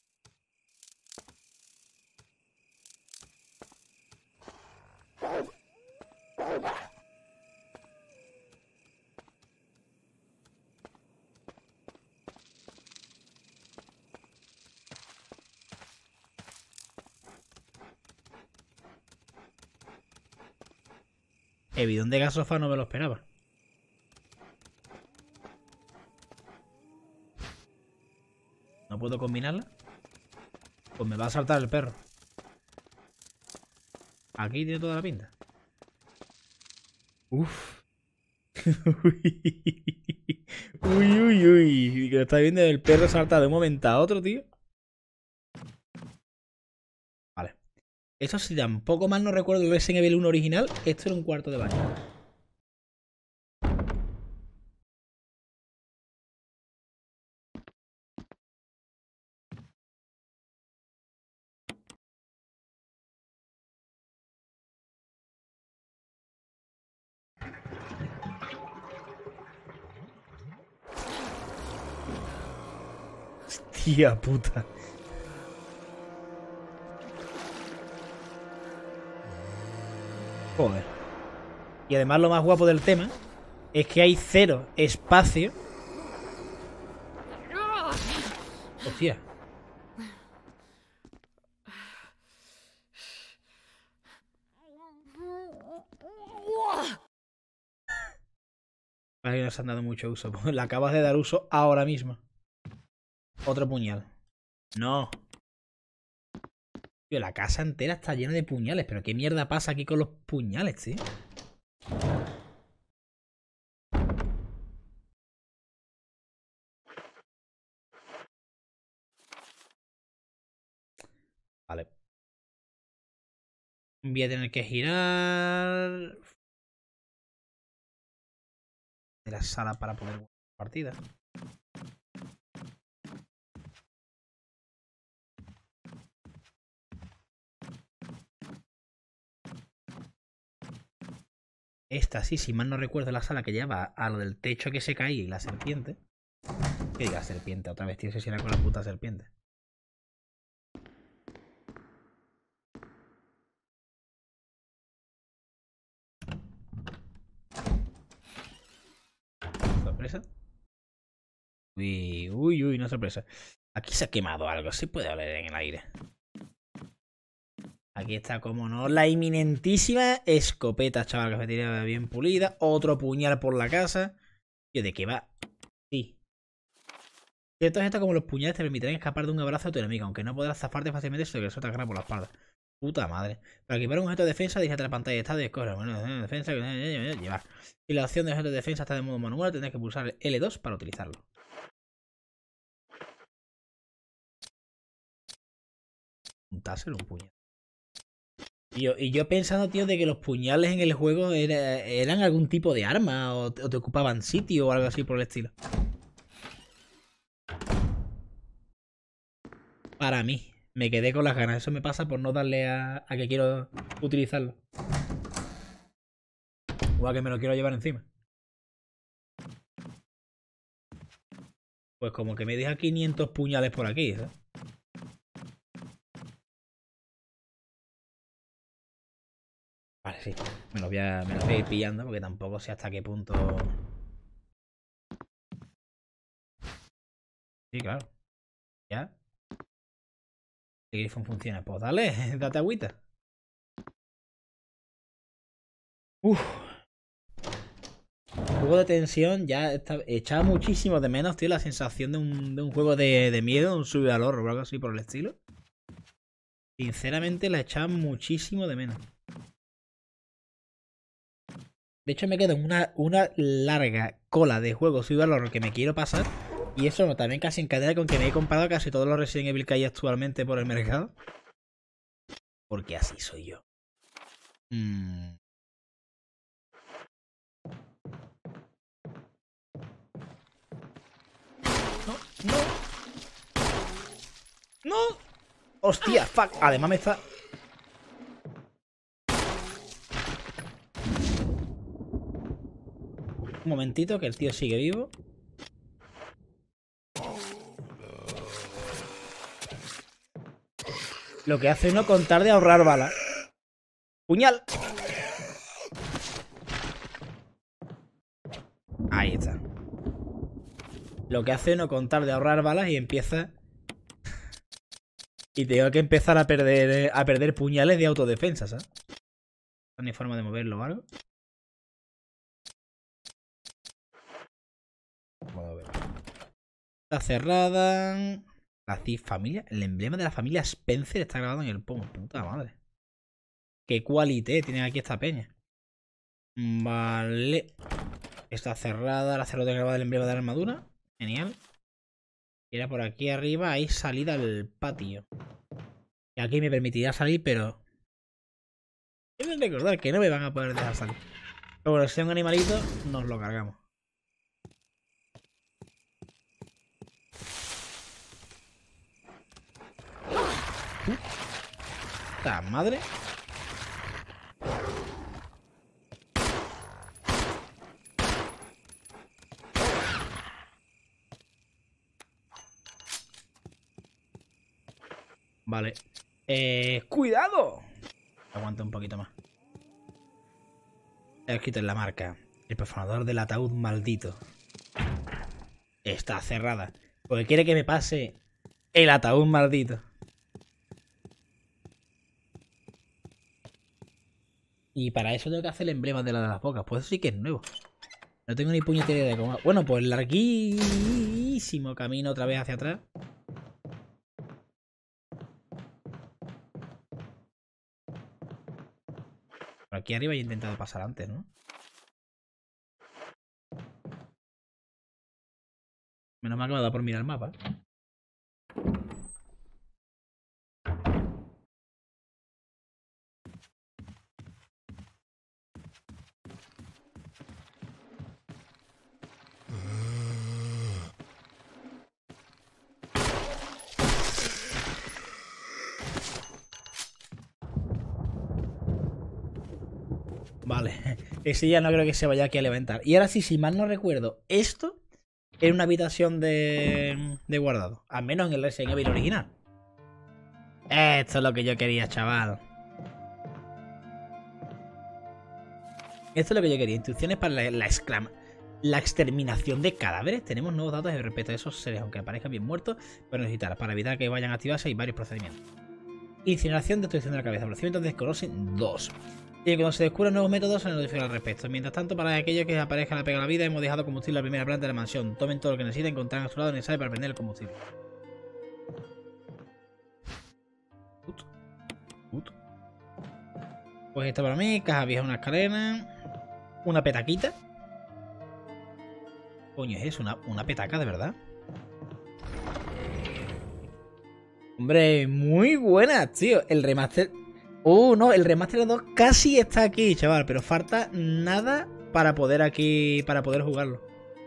El bidón de gasofa no me lo esperaba. ¿No puedo combinarla? Pues me va a saltar el perro. Aquí tiene toda la pinta. Uf. Uy, uy, uy. Que lo está viendo el perro salta de un momento a otro, tío. Vale. Eso sí, tampoco mal no recuerdo el Resident Evil uno original. Esto era un cuarto de baño. Hostia puta. Joder. Y además lo más guapo del tema es que hay cero espacio. Hostia. Para que no se han dado mucho uso. Pues le acabas de dar uso ahora mismo. Otro puñal. No. Tío, la casa entera está llena de puñales. Pero qué mierda pasa aquí con los puñales, tío. Vale. Voy a tener que girar de la sala para poder jugar partida. Esta sí, si mal no recuerdo, la sala que lleva a lo del techo que se caía y la serpiente. ¿Qué diga serpiente? Otra vez, tío, se llena con la puta serpiente. ¿Sorpresa? Uy, uy, uy, no sorpresa. Aquí se ha quemado algo, se puede oler en el aire. Aquí está, como no, la inminentísima escopeta, chaval, que se tira bien pulida. Otro puñal por la casa. Tío, ¿de qué va? Sí. Cierto es esto, como los puñales te permitirán escapar de un abrazo de tu enemigo, aunque no podrás zafarte fácilmente si te regreso te agarra por la espalda. Puta madre. Para equipar un objeto de defensa, dígate la pantalla de estado y escoge. Bueno, defensa, llevar. Si la opción de objeto de defensa está de modo manual, tendrás que pulsar el L dos para utilizarlo. Un taser o un puñal. Y yo, y yo pensando, tío, de que los puñales en el juego era, eran algún tipo de arma o te, o te ocupaban sitio o algo así por el estilo. Para mí, me quedé con las ganas. Eso me pasa por no darle a, a que quiero utilizarlo. O a que me lo quiero llevar encima. Pues como que me deja quinientos puñales por aquí, ¿sabes? Vale, sí. Me los voy a, me los voy a ir pillando porque tampoco sé hasta qué punto... Sí, claro. ¿Ya? El grifo funciona. Pues dale, date agüita. Uff. Juego de tensión, ya está, echaba muchísimo de menos, tío, la sensación de un, de un juego de, de miedo, un sube al horror o algo así por el estilo. Sinceramente la echaba muchísimo de menos. De hecho me quedo en una, una larga cola de juegos sube al horror que me quiero pasar. Y eso no, también casi encadena con que me he comprado casi todos los Resident Evil que hay actualmente por el mercado. Porque así soy yo. Mm. No, no. No. Hostia, fuck. Además me está... Un momentito, que el tío sigue vivo. Lo que hace no contar de ahorrar balas. ¡Puñal! Ahí está. Lo que hace no contar de ahorrar balas y empieza... Y tengo que empezar a perder a perder puñales de autodefensa, ¿sabes? No hay forma de moverlo o algo. Vamos a ver. Está cerrada. La familia. El emblema de la familia Spencer está grabado en el pomo. Puta madre. Qué cualité tiene aquí esta peña. Vale. Está cerrada. La cerrada grabada el emblema de la armadura. Genial. Y ahora por aquí arriba hay salida al patio. Y aquí me permitirá salir, pero... Quiero recordar que no me van a poder dejar salir. Pero bueno, si es un animalito, nos lo cargamos. ¡Puta madre! Vale. Eh, ¡Cuidado! Aguanta un poquito más. He escrito en la marca. El profanador del ataúd maldito. Está cerrada. Porque quiere que me pase el ataúd maldito. Y para eso tengo que hacer el emblema de la de las bocas. Pues sí que es nuevo. No tengo ni puñetera idea de cómo... Bueno, pues larguísimo camino otra vez hacia atrás. Por aquí arriba he intentado pasar antes, ¿no? Menos mal que me ha dado por mirar el mapa. Vale, ese ya no creo que se vaya aquí a levantar. Y ahora sí, si mal no recuerdo, esto era una habitación de, de guardado. Al menos en el Resident Evil original. Esto es lo que yo quería, chaval. Esto es lo que yo quería. Instrucciones para la, la, exclama, la exterminación de cadáveres. Tenemos nuevos datos respecto a esos seres, aunque aparezcan bien muertos, pero necesitar para evitar que vayan a activarse hay varios procedimientos. Incineración, destrucción de la cabeza. Procedimientos desconocen dos. Y cuando se descubran nuevos métodos se nos notifica al respecto. Mientras tanto, para aquellos que aparezcan a pegar la vida, hemos dejado combustible en la primera planta de la mansión. Tomen todo lo que necesiten, encontrarán a su lado necesario para prender el combustible. Ut. Ut. Pues esto para mí, caja vieja, una escalera. Una petaquita. Coño, es eso, una, una petaca de verdad. Hombre, muy buena, tío. El remaster... Uh, no, el remaster dos casi está aquí, chaval. Pero falta nada para poder aquí... Para poder jugarlo.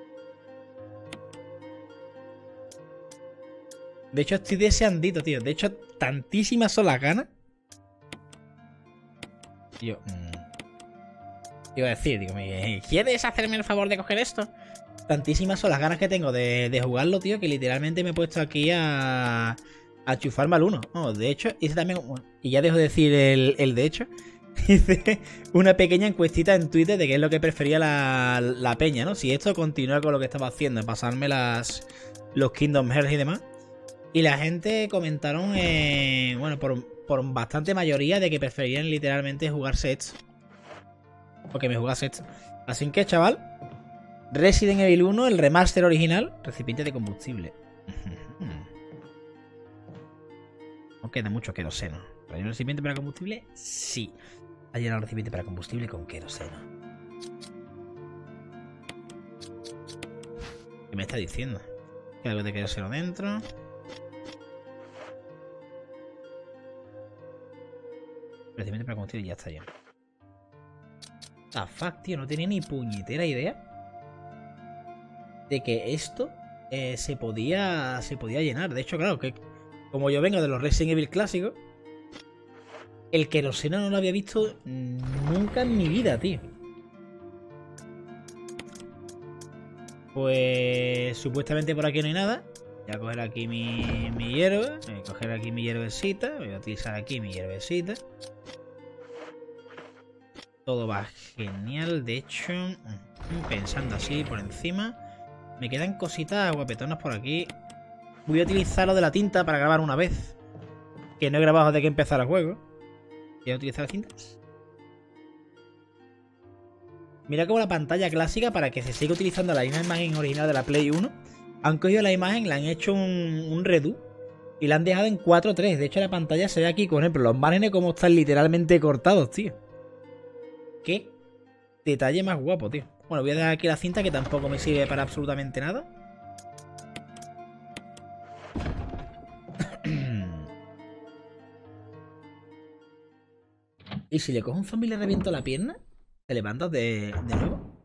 De hecho, estoy deseandito, tío. De hecho, tantísimas son las ganas. Tío... Mmm, iba a decir, digo, ¿quieres hacerme el favor de coger esto? Tantísimas son las ganas que tengo de, de jugarlo, tío, que literalmente me he puesto aquí a... A chufarme al uno. Oh, de hecho, hice también... Y ya dejo de decir el, el de hecho. Hice una pequeña encuestita en Twitter de qué es lo que prefería la, la peña, ¿no? Si esto continúa con lo que estaba haciendo, pasarme las los Kingdom Hearts y demás. Y la gente comentaron, eh, bueno, por, por bastante mayoría de que preferían literalmente jugarse esto. O que me jugase esto. Así que, chaval, Resident Evil uno, el remaster original, recipiente de combustible. No queda mucho queroseno. ¿Hay un recipiente para combustible? Sí. Ha llenado el recipiente para combustible con queroseno. ¿Qué me está diciendo? ¿Qué algo de queroseno dentro? Recipiente para combustible y ya está lleno. Ah, fuck, tío. No tenía ni puñetera idea de que esto eh, se podía se podía llenar. De hecho, claro, que como yo vengo de los Resident Evil clásicos, el queroseno no lo había visto nunca en mi vida, tío. Pues supuestamente por aquí no hay nada. Voy a coger aquí mi, mi hierba. Voy a coger aquí mi hierbecita. Voy a utilizar aquí mi hierbecita. Todo va genial. De hecho, pensando así por encima, me quedan cositas guapetonas por aquí. Voy a utilizar lo de la tinta para grabar una vez. Que no he grabado desde que empezara el juego. Voy a utilizar las tintas. Mira como la pantalla clásica, para que se siga utilizando la misma imagen original de la Play uno. Han cogido la imagen, le han hecho un, un redo y la han dejado en cuatro tres. De hecho, la pantalla se ve aquí con ejemplo, los márgenes como están literalmente cortados, tío. Qué detalle más guapo, tío. Bueno, voy a dejar aquí la cinta, que tampoco me sirve para absolutamente nada. ¿Y si le cojo un zombie y le reviento la pierna? ¿Te levantas de, de nuevo?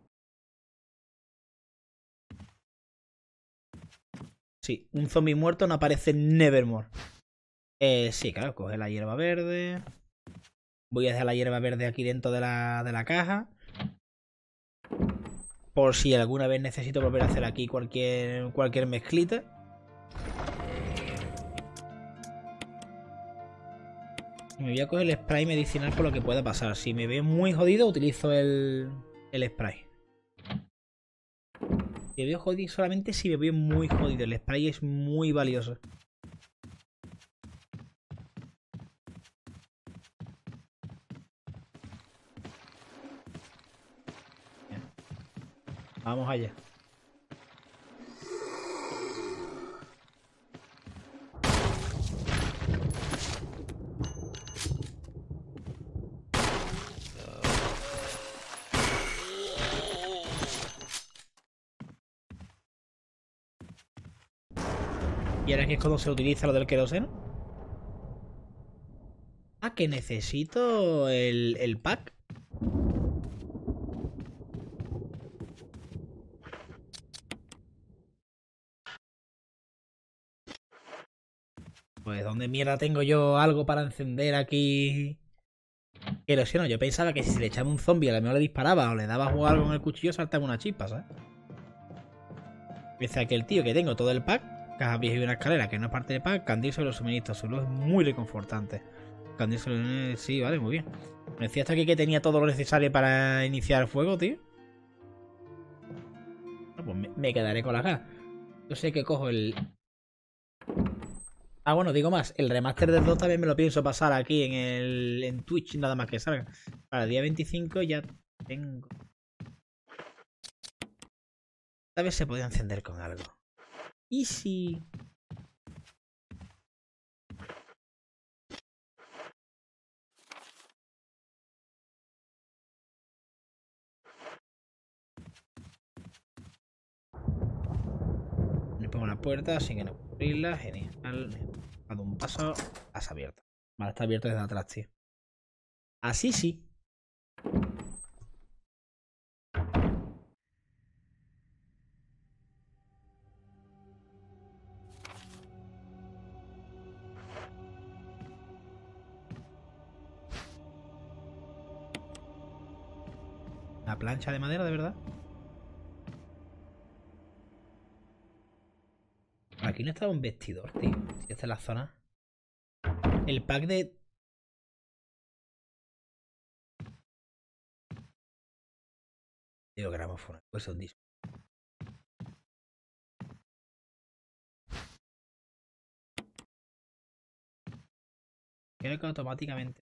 Sí, un zombie muerto no aparece nevermore. Eh, sí, claro, coge la hierba verde. Voy a dejar la hierba verde aquí dentro de la, de la caja. Por si alguna vez necesito volver a hacer aquí cualquier, cualquier mezclita. Y me voy a coger el spray medicinal por lo que pueda pasar. Si me veo muy jodido, utilizo el, el spray. Si me veo jodido, solamente si me veo muy jodido. El spray es muy valioso. Vamos allá. Y ahora aquí es cuando se utiliza lo del queroseno. Ah, que necesito el, el pack. Pues ¿dónde mierda tengo yo algo para encender aquí? Queroseno. Yo pensaba que si se le echaba un zombie a lo mejor le disparaba o le daba algo con el cuchillo saltaba una chispa, ¿sabes? Piensa que el tío que tengo todo el pack, caja vieja y una escalera que no es parte del pack, candil sobre los suministros, solo es muy reconfortante. Candil sobre... Sí, vale, muy bien. Me decía hasta aquí que tenía todo lo necesario para iniciar el fuego, tío. No, pues me, me quedaré con la cara. Yo sé que cojo el... Ah, bueno, digo más. El remaster del dos también me lo pienso pasar aquí en el en Twitch, nada más que salga. Para el día veinticinco ya tengo... Tal vez se podía encender con algo. ¿Y si...? Me pongo la puerta, así que no puedo abrirla. Genial. He dado un paso. Has abierto. Vale, está abierto desde atrás, tío. Así sí. Una plancha de madera, de verdad. Aquí no estaba un vestidor, tío. Si esta es la zona. El pack de... Tío, gramófono. Pues es un disco. Creo que automáticamente...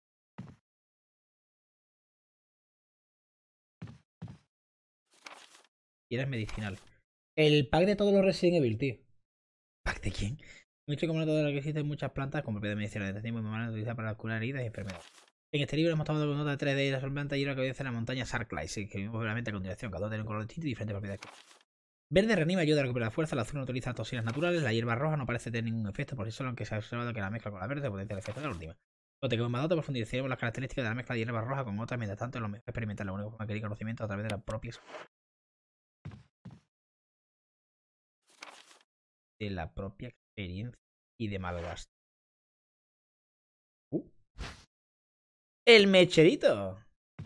Y eres medicinal. El pack de todos los Resident Evil, tío. ¿Pack de quién? Mucho como todo lo que existen muchas plantas como propiedades medicinales de este tipo muy utilizar para curar heridas y enfermedades. En este libro hemos tomado con nota de tres de ellas, son plantas y una que obedece a la montaña Sarklight, que vimos brevemente a continuación. Cada uno tiene un color distinto y diferentes propiedades. Verde reanima, ayuda a recuperar fuerza, el azul no utiliza toxinas naturales, la hierba roja no parece tener ningún efecto por sí solo, aunque se ha observado que la mezcla con la verde potencia el efecto de la última. Cuando tengamos más datos, profundizaremos las características de la mezcla de hierba roja con otras, mientras tanto lo mejor es experimentar la única forma que adquirir conocimiento a través de las propias de la propia experiencia y de malgasto. Uh. ¡El mecherito!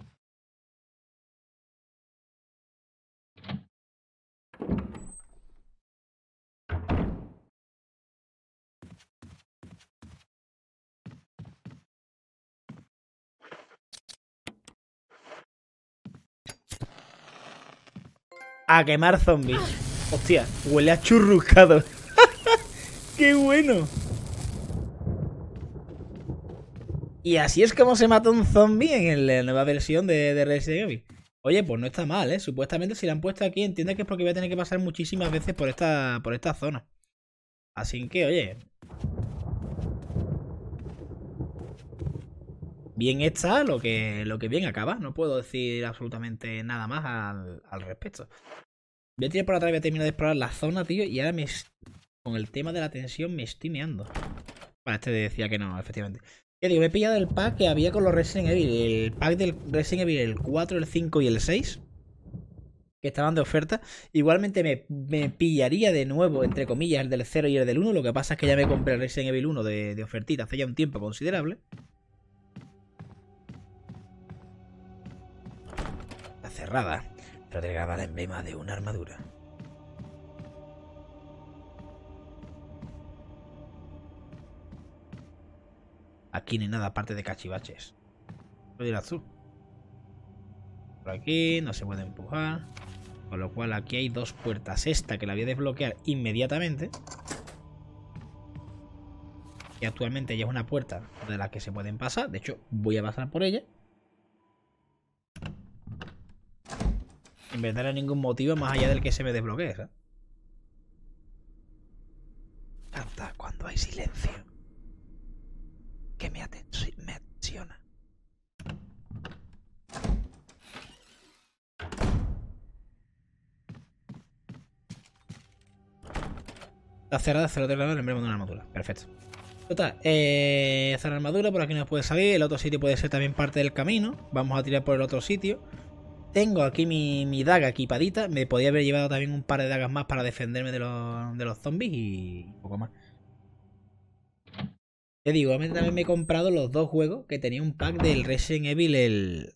A quemar zombies. Hostia, huele a churruscado. ¡Qué bueno! Y así es como se mata un zombie en la nueva versión de, de Resident Evil. Oye, pues no está mal, ¿eh? Supuestamente si la han puesto aquí, entiende que es porque voy a tener que pasar muchísimas veces por esta, por esta zona. Así que, oye... Bien está lo que, lo que bien acaba. No puedo decir absolutamente nada más al, al respecto. Voy a tirar por atrás y voy a terminar de explorar la zona, tío. Y ahora me... Con el tema de la tensión me estoy meando. Vale, este decía que no, efectivamente. Ya digo, me he pillado el pack que había con los Resident Evil. El pack del Resident Evil, el cuatro, el cinco y el seis. Que estaban de oferta. Igualmente me, me pillaría de nuevo, entre comillas, el del cero y el del uno. Lo que pasa es que ya me compré el Resident Evil uno de, de ofertita hace ya un tiempo considerable. Está cerrada, pero te graba el emblema de una armadura. Aquí no hay nada aparte de cachivaches. Voy a ir azul. Por aquí no se puede empujar. Con lo cual aquí hay dos puertas. Esta que la voy a desbloquear inmediatamente. Y actualmente ya es una puerta de la que se pueden pasar. De hecho, voy a pasar por ella. En vez de darle ningún motivo más allá del que se me desbloquee, ¿sabes? Canta cuando hay silencio. Que me, atenci me atensiona. La cerrada cero de grado el emblema de una armadura. Perfecto. Total, eh, hacer armadura, por aquí nos puede salir. El otro sitio puede ser también parte del camino. Vamos a tirar por el otro sitio. Tengo aquí mi, mi daga equipadita. Me podía haber llevado también un par de dagas más para defenderme de los, de los zombies y un poco más. Te digo, también me he comprado los dos juegos que tenía un pack del Resident Evil. El...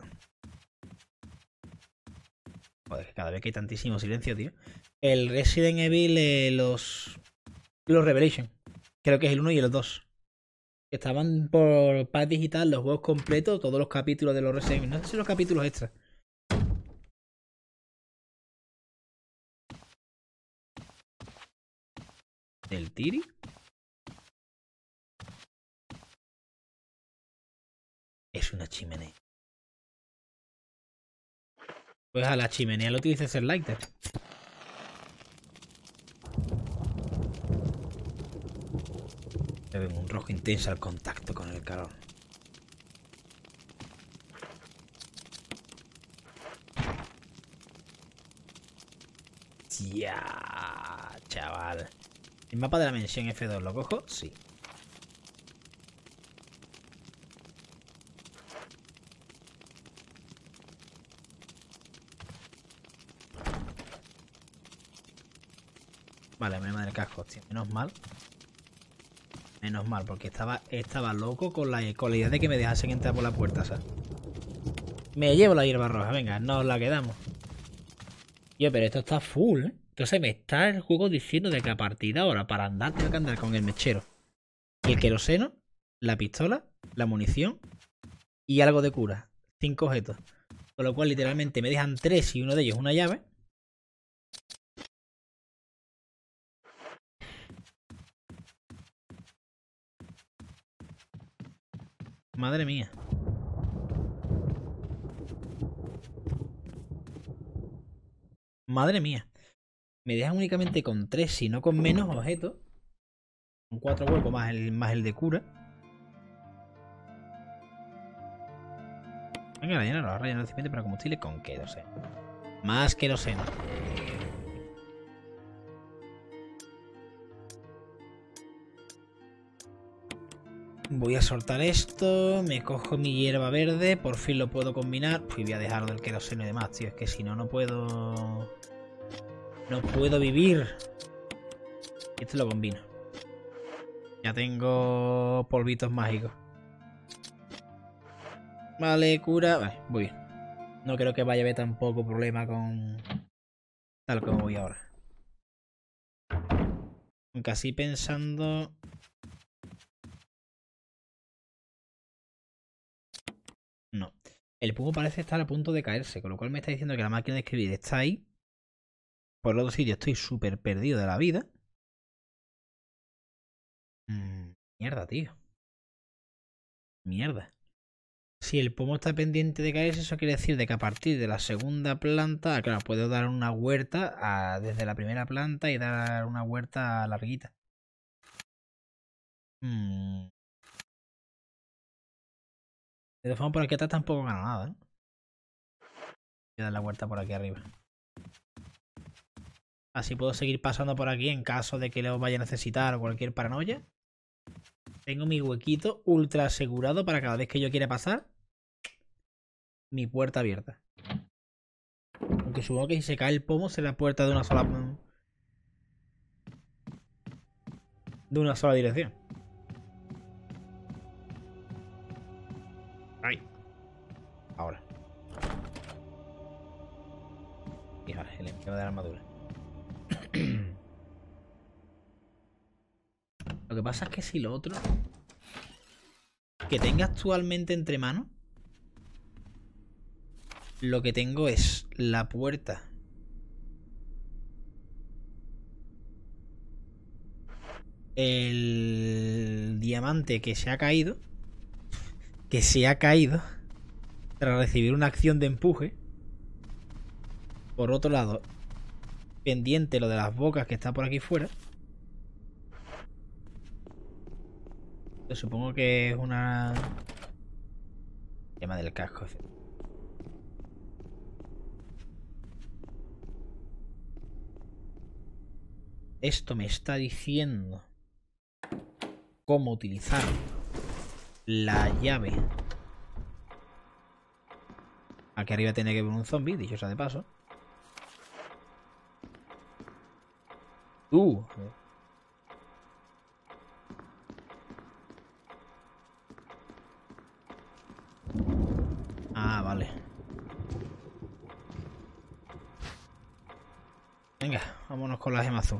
Joder, cada vez que hay tantísimo silencio, tío. El Resident Evil, eh, los... Los Revelation. Creo que es el uno y el dos. Estaban por pack digital los juegos completos, todos los capítulos de los Resident Evil. No sé si los capítulos extras. ¿El Tiri? Es una chimenea. Pues a la chimenea lo utilices el lighter. Se ve un rojo intenso al contacto con el calor. Ya, chaval. ¿El mapa de la mención F dos lo cojo? Sí. Vale, me da el casco, hostia. Menos mal. Menos mal, porque estaba, estaba loco con la, con la idea de que me dejasen entrar por la puerta, ¿sabes? Me llevo la hierba roja, venga, nos la quedamos. Yo, pero esto está full, ¿eh? Entonces me está el juego diciendo de que a partir de ahora, para andar, tengo que andar con el mechero, el queroseno, la pistola, la munición y algo de cura. Cinco objetos. Con lo cual, literalmente, me dejan tres y uno de ellos una llave. Madre mía. Madre mía. Me dejan únicamente con tres, si no con menos objetos. Con cuatro huecos más el, más el de cura. Venga, rellena los rayos de recipiente para combustible con queroseno. Más queroseno. Voy a soltar esto. Me cojo mi hierba verde. Por fin lo puedo combinar. Pues voy a dejarlo del queroseno y demás, tío. Es que si no, no puedo... No puedo vivir. Este lo combino. Ya tengo polvitos mágicos. Vale, cura. Vale, muy bien. No creo que vaya a haber tampoco problema con... Tal como voy ahora. Aunque así pensando... No. El pumo parece estar a punto de caerse, con lo cual me está diciendo que la máquina de escribir está ahí. Por el otro sitio estoy súper perdido de la vida. Mm, mierda, tío. Mierda. Si el pomo está pendiente de caerse, eso quiere decir de que a partir de la segunda planta, claro, puedo dar una huerta a, desde la primera planta y dar una huerta larguita. Mm. De todas formas, por aquí atrás tampoco gana nada, ¿eh? Voy a dar la huerta por aquí arriba. Así puedo seguir pasando por aquí en caso de que lo vaya a necesitar o cualquier paranoia. Tengo mi huequito ultra asegurado para cada vez que yo quiera pasar. Mi puerta abierta. Aunque supongo que si se cae el pomo será la puerta de una sola... De una sola dirección. Ahí. Ahora. Y vale, el empleo de la armadura. Lo que pasa es que si lo otro que tenga actualmente entre manos, lo que tengo es la puerta el diamante que se ha caído que se ha caído tras recibir una acción de empuje. Por otro lado, pendiente lo de las bocas que está por aquí fuera. Yo supongo que es una... Tema del casco. Esto me está diciendo cómo utilizar la llave. Aquí arriba tiene que haber un zombie, dicho sea de paso. Uh. Ah, vale. Venga, vámonos con la gema azul.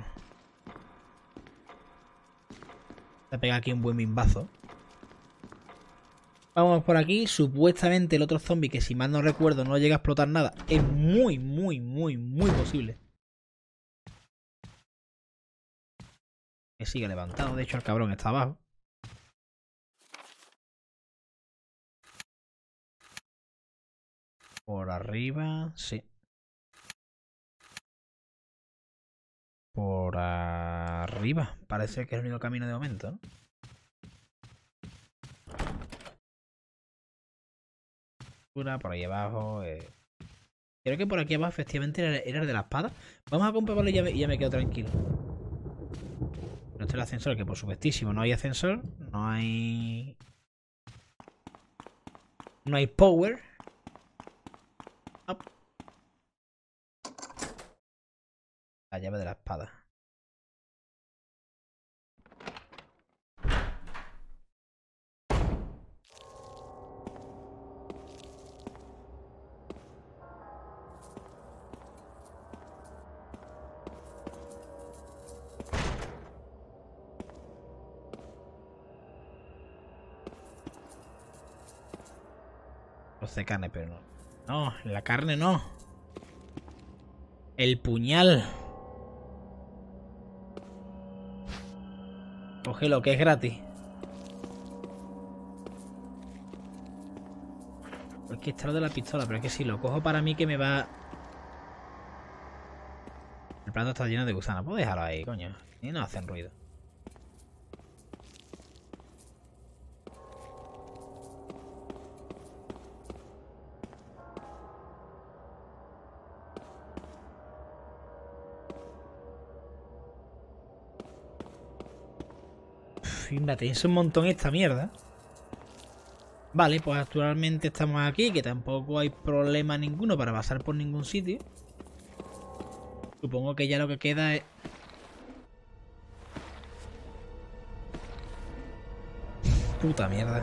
Voy a pegar aquí un buen bimbazo. Vamos por aquí. Supuestamente el otro zombie, que si mal no recuerdo no llega a explotar nada, es muy, muy, muy, muy posible que siga levantado. De hecho, el cabrón está abajo. Por arriba, sí. Por arriba. Parece que es el único camino de momento, ¿no? Por ahí abajo. Eh. Creo que por aquí abajo efectivamente era, era el de la espada. Vamos a comprobarlo y ya me, y ya me quedo tranquilo. No está el ascensor, que por supuestísimo no hay ascensor. No hay... No hay power. Up. La llave de la espada. De carne, pero no. No, la carne no. El puñal. Cógelo, que es gratis. Es que está lo de la pistola, pero es que si lo cojo para mí que me va... El plato está lleno de gusanos. Puedo dejarlo ahí, coño. Y no hacen ruido. Me tenso un montón esta mierda. Vale, pues actualmente estamos aquí, que tampoco hay problema ninguno para pasar por ningún sitio. Supongo que ya lo que queda es... Puta mierda.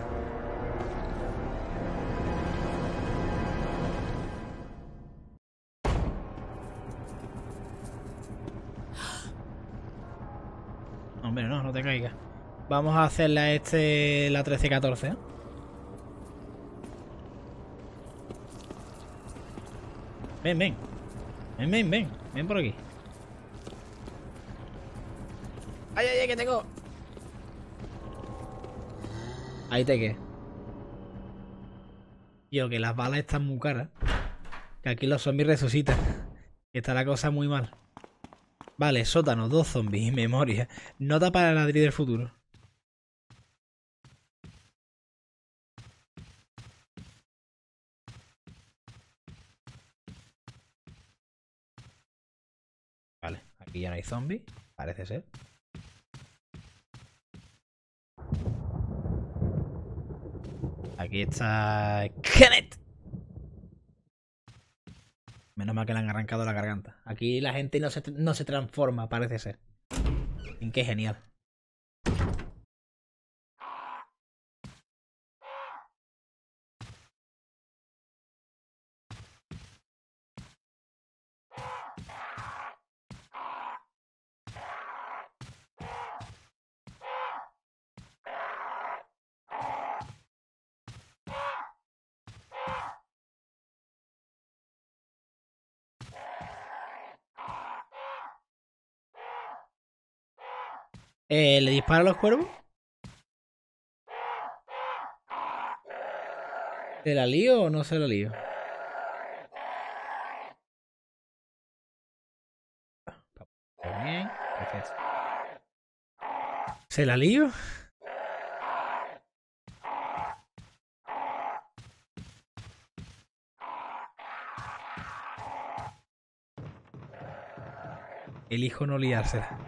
Hombre, no, no te caigas. Vamos a hacerla este, la trece catorce, ¿eh? Ven, ven. Ven, ven, ven. Ven por aquí. ¡Ay, ay, ay, que tengo! Ahí te quedas. Yo, que las balas están muy caras. Que aquí los zombies resucitan. Que está la cosa muy mal. Vale, sótano, dos zombies y memoria. Nota para el ladrillo del futuro. Vale, aquí ya no hay zombies. Parece ser. Aquí está... Kenneth. Menos mal que le han arrancado la garganta. Aquí la gente no se, no se transforma, parece ser. En qué genial. Eh, ¿Le dispara a los cuervos? ¿Se la lío o no se la lío? Bien, perfecto. ¿Se la lío? Elijo no liársela.